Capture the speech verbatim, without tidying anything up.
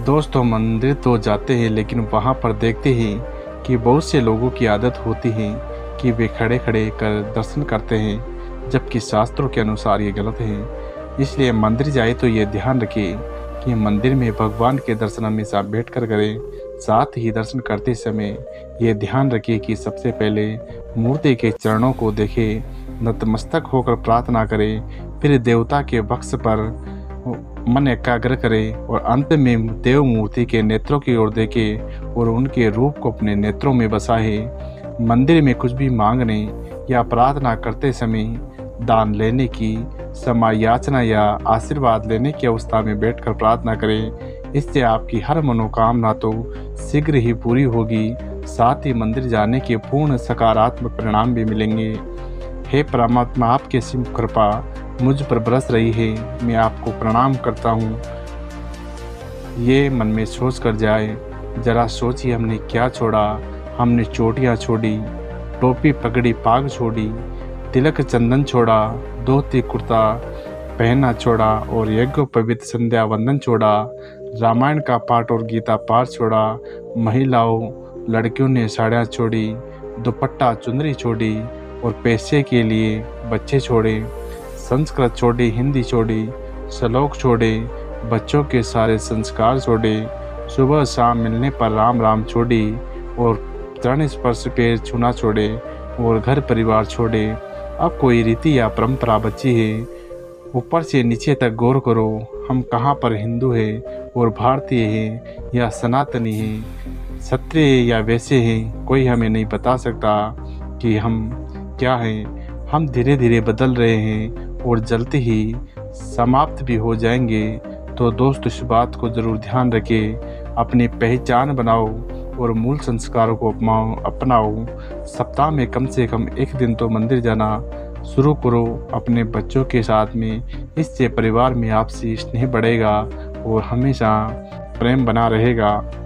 दोस्तों, मंदिर तो जाते हैं लेकिन वहाँ पर देखते हैं कि बहुत से लोगों की आदत होती है कि वे खड़े खड़े कर दर्शन करते हैं, जबकि शास्त्रों के अनुसार ये गलत है। इसलिए मंदिर जाए तो ये ध्यान रखें कि मंदिर में भगवान के दर्शन हमेशा बैठकर करें। साथ ही दर्शन करते समय ये ध्यान रखें कि सबसे पहले मूर्ति के चरणों को देखें, नतमस्तक होकर प्रार्थना करें, फिर देवता के वक्ष पर मन एकाग्र करें और अंत में देव मूर्ति के नेत्रों की ओर देखें और उनके रूप को अपने नेत्रों में बसाएं। मंदिर में कुछ भी मांगने या प्रार्थना करते समय दान लेने की, समय याचना या आशीर्वाद लेने की अवस्था में बैठकर प्रार्थना करें। इससे आपकी हर मनोकामना तो शीघ्र ही पूरी होगी, साथ ही मंदिर जाने के पूर्ण सकारात्मक परिणाम भी मिलेंगे। हे परमात्मा, आपके सिम कृपा मुझ पर बरस रही है, मैं आपको प्रणाम करता हूँ। ये मन में सोच कर जाए, जरा सोचिए हमने क्या छोड़ा। हमने चोटियाँ छोड़ी, टोपी पगड़ी पाग छोड़ी, तिलक चंदन छोड़ा, धोती कुर्ता पहनना छोड़ा और यज्ञ पवित्र संध्या वंदन छोड़ा, रामायण का पाठ और गीता पाठ छोड़ा। महिलाओं लड़कियों ने साड़ियाँ छोड़ी, दुपट्टा चुनरी छोड़ी और पैसे के लिए बच्चे छोड़े। संस्कृत छोड़ी, हिंदी छोड़ी, श्लोक छोड़े, बच्चों के सारे संस्कार छोड़े, सुबह शाम मिलने पर राम राम छोड़ी और चरण स्पर्श पैर छूना छोड़े और घर परिवार छोड़े। अब कोई रीति या परंपरा बची है, ऊपर से नीचे तक गौर करो। हम कहाँ पर हिंदू हैं और भारतीय हैं या सनातनी हैं, क्षत्रिय या वैसे हैं, कोई हमें नहीं बता सकता कि हम क्या हैं। हम धीरे धीरे बदल रहे हैं और जल्दी ही समाप्त भी हो जाएंगे। तो दोस्त, इस बात को ज़रूर ध्यान रखें, अपनी पहचान बनाओ और मूल संस्कारों को अपनाओ अपनाओ सप्ताह में कम से कम एक दिन तो मंदिर जाना शुरू करो अपने बच्चों के साथ में। इससे परिवार में आपसी स्नेह बढ़ेगा और हमेशा प्रेम बना रहेगा।